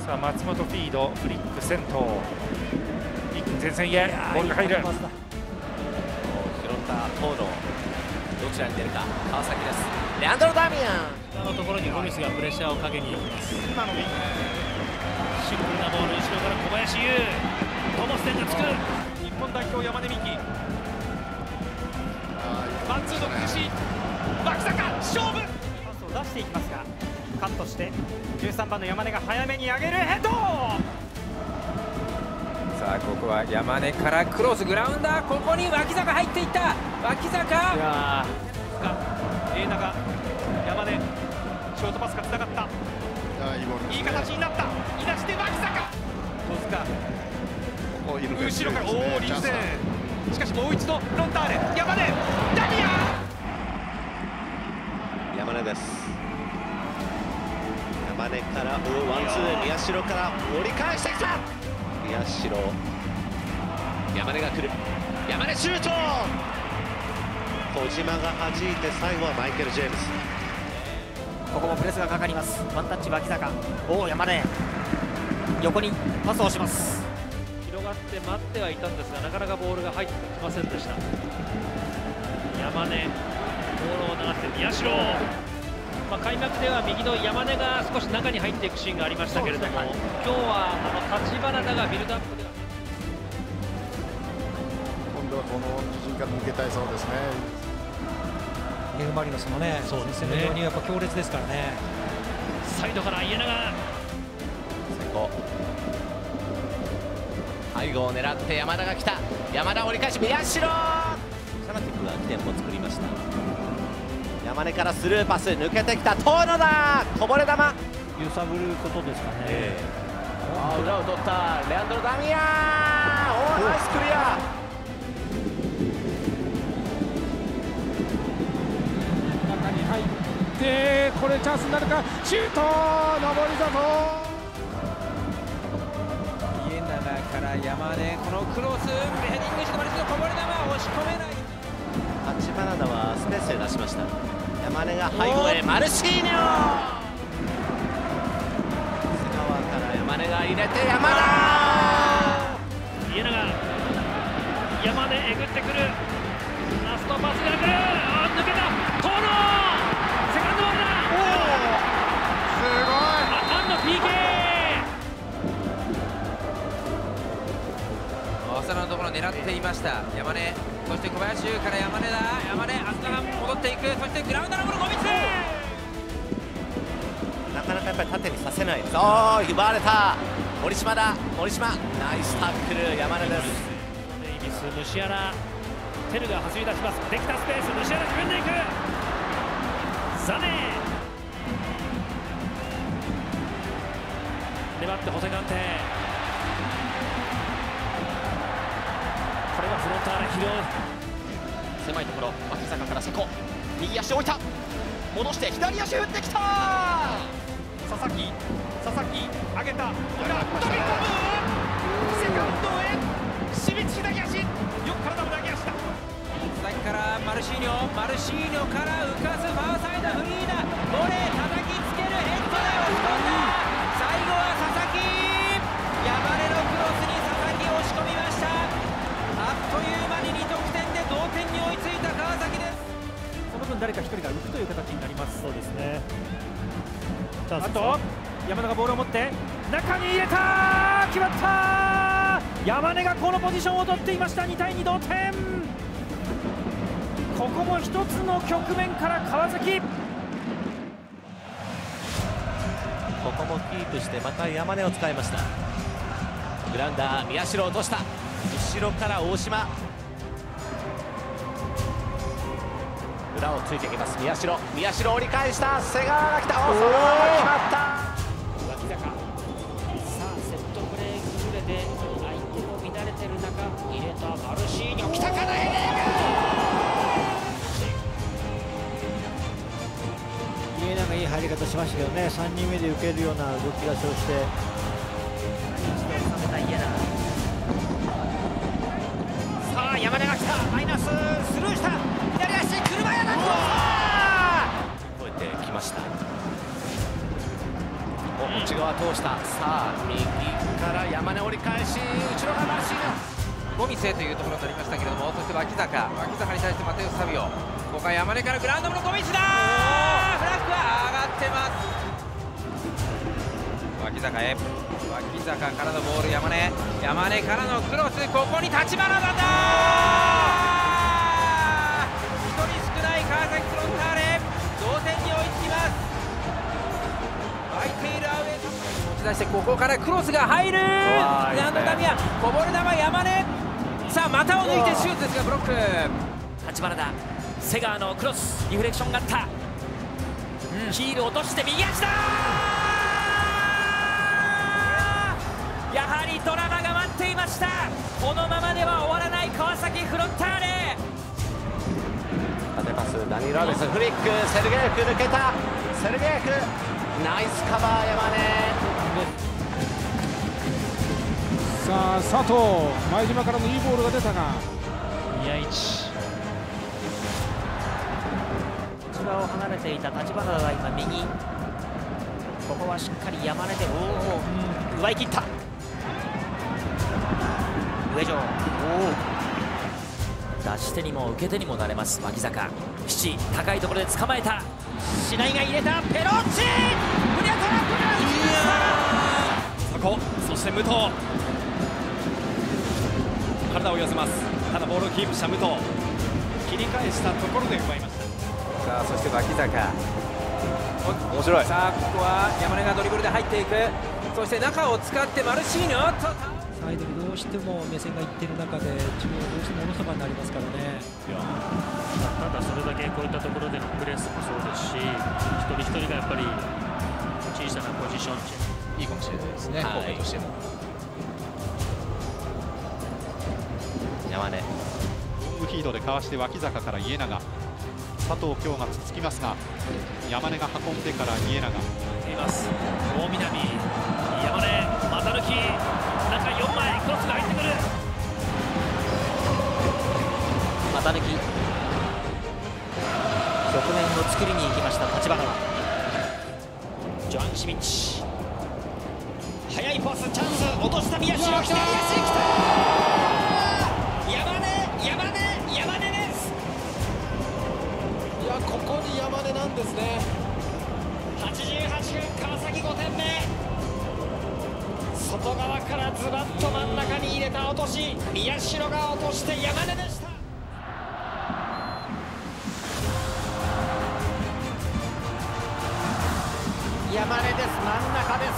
さあ松本フィード、フリック先頭、一気に前線へボールが入る。拾った遠野、どちらに出るか。川崎です。レアンドロ・ダミアン、 下のところにゴミスがプレッシャーをかけに行きます。 今の右シンプルなボール、後ろから小林優、トモステンがつく。 日本代表山根美希、ワンツーの崩し、脇坂勝負、 パスを出していきますがカットして13番の山根が早めに上げるヘッド。 さあここは山根からクロス、グラウンダー、ここに脇坂入っていった。脇坂、 永長、山根、ショートパスがつながった、いい形になった、いなして脇坂、戸塚、後ろから、おお、リーゼン、しかしもう一度、ロンターレ、山根、ダミアン、 山根です。山根からワンツー、宮代から折り返してきた。宮代、山根が来る、山根シュート、小島が弾いて最後はマイケル・ジェームス。 ここもプレスがかかります。ワンタッチ脇坂、おお山根横にパスをします。 広がって待ってはいたんですが、なかなかボールが入ってきませんでした。山根、ボールを流して宮代、開幕では右の山根が少し中に入っていくシーンがありましたけれども、今日は立花田がビルドアップでは今度はこの自陣から抜けたいそうですね。 F・マリノスのね、前線のようにやっぱ強烈ですからね。 サイドから家長、 背後を狙って山田が来た。山田折り返し、宮代、シャナティックが起点を作りました。山根からスルーパス、抜けてきた遠野だ、こぼれ球、 揺さぶることですかね。 裏を取ったレアンドロ・ダミアン、おー、ナイスクリア。 中に入ってこれチャンスになるか、シュート、上り里、 家長から山根、このクロス、ヘディングしてこぼれ球、押し込めない。 立花田はスペースへ出しました。山根が背後へ、マルシーニョ、瀬川から山根が入れて、山田、 家長、山根えぐってくる、ラストパスが来る、抜けた、遠野、セカンドボールだ、 すアンの PK。 浅野のところ狙っていました山根、そして小林優から山根だ、山根、浅野が戻っていく、そしてグラウンダーのボール、ゴミス、 なかなかやっぱり縦にさせないです。おー、奪われた、森島だ、森島、ナイスタックル、山根です。 デイビス、ムシアラ、テルが走り出します、できたスペース、ムシアラ自分でいく、ザネー、粘ってホセカンテ、これはフロンターレ拾う、 狭いところ、脇坂から瀬古、右足置いた、戻して左足打ってきた、 佐々木、上げた、飛び込む、セカンドへ、しみつ左足、よく体を投げ足だ。 先からマルシーニョから浮かすファーサイドフリーだ、ボレー叩きつける、ヘッドで押し込んだ、最後は佐々木、山根のクロスに佐々木押し込みました。あっという間に2得点で同点に追いついた川崎です。 その分誰か一人が浮くという形になります。 そうですね。 あと山田がボールを持って中に入れた、決まった、山根がこのポジションを取っていました。2対2同点、ここも一つの局面から川崎、 ここもキープしてまた山根を使いました。グラウンダー、宮代落とした、後ろから大島、裏をついていきます。宮代折り返した、瀬川が来た、そのまま決まった。 脇坂、さあセットプレー崩れて相手も乱れてる中入れたマルシーニョ、来たかな、ヘディング、 家長いい入り方しましたけどね、3人目で受けるような動き出しをして収めた家長、さあ山根が来た、マイナススルーした、左足車屋だ、 超えてきました。お、こっち側は通した。さあ右から山根折り返し、後ろがマルシーニョ、 ゴミセというところになりましたけれども、そして脇坂に対してマテウス・サビオ、ここは山根からグラウンドのゴミスだ。フラッグは上がってます。脇坂へ、脇坂からのボール、山根からのクロス、ここに立花だ。1人少ない川崎フロンターレ、同点に追いつきます。空いているアウェーと持ち出して、ここからクロスが入る。ランドダミア、こぼれ球山根、さあ股を抜いてシュートですがブロック。 立花だ、瀬川のクロス、リフレクションがあった、ヒール落として右足だ。やはりドラマが待っていました。このままでは終わらない川崎フロンターレ。 縦パス、ダニー・ラベスフリック、セルゲーフ抜けた、セルゲーフナイスカバー、山根。 さあ佐藤、前島からのいいボールが出たが、 宮市、内側を離れていた立花が今右、ここはしっかり山根で奪い切った。上条、出し手にも受け手にもなれます脇坂。七、高いところで捕まえた、白井が入れた、ペロッチ、胸トラップが打ちました。そこ、そして武藤、体を寄せます。ただボールをキープした武藤、切り返したところで奪いました。 さあそして脇坂、 面白い。 さあここは山根がドリブルで入っていく。そして中を使ってマルシーニョ、 サイドにどうしても目線がいっている中で自分はどうしてもおろそかになりますからね。 ただそれだけこういったところでのプレスもそうですし、一人一人がやっぱり小さなポジションチェン、いいかもしれないですね、 はい、 としても。 山根、 ロングフィードでかわして脇坂から家長、佐藤京がつつきますが、山根が運んでから家長います。大南、山根、股抜き、中4枚、クロスが入ってくる。股抜き、局面を作りに行きました立花。ジョアン・シミッチ、速いパス、チャンス、落とした宮代、来た、宮代来た。山根です。 いやここに山根なんですね。 88分、川崎5点目。外側からズバッと真ん中に入れた落とし、宮代が落として山根でした。 山根です、真ん中です。